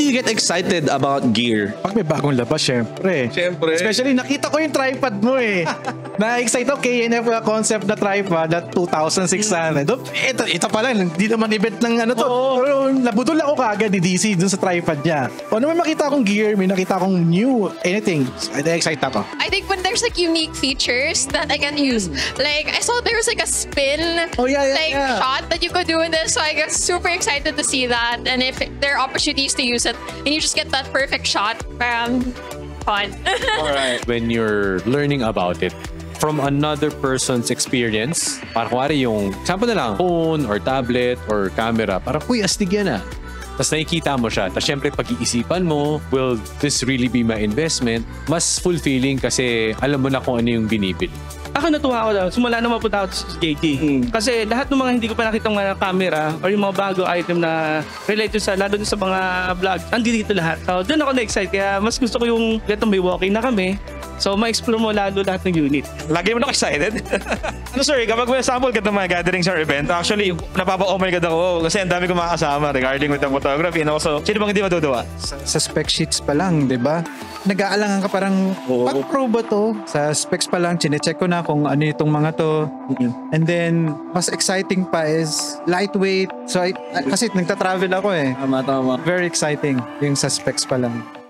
do you get excited about gear? Pag may bagong labas, syempre. Especially, nakita ko yung tripod mo eh. Na-excite ako, KNF concept na tripod na 2,600. Ito pala, hindi naman event ng ano to. Pero nabudol ako kagad ni DC dun sa tripod niya. O naman makita akong gear, may nakita akong new anything. Na-excite ako. I think when there's like unique features that I can use, like I saw there was like a spin shot that you could do in this, so I got super excited to see that. And if there are opportunities to use it, and you just get that perfect shot, fun. Alright. When you're learning about it from another person's experience, parang kuwari yung, example na lang, phone or tablet or camera, parang, uy, astig yan ah. Tapos nakikita mo siya. Tapos syempre pag-iisipan mo, will this really be my investment? Mas fulfilling kasi alam mo na kung ano yung binibili. Ako natuwa ako daw. Simula na mapunta ako sa JT. Kasi lahat ng mga hindi ko pa nakita mga camera or yung mga bago item na related sa, lalo sa mga vlog, andito lahat. So doon ako na-excite. Kaya mas gusto ko yung ganito may walking na kami. So, ma-explore mo lalo lahat ng unit. Lagi mo na excited? Ano sir, kapag may sample ka ng mga gatherings or event, actually, napapa-oh my God ako kasi ang dami ko makakasama regarding with the photography and also, sino bang hindi matutuwa? Sa spec sheets pa lang, di ba? Nag-aalangan ka parang, pag-pro ba to? Sa specs pa lang, chinecheck ko na kung ano itong mga to. And then, mas exciting pa is lightweight. So, kasi nagta-travel ako eh. Tama. Very exciting yung sa specs pa lang.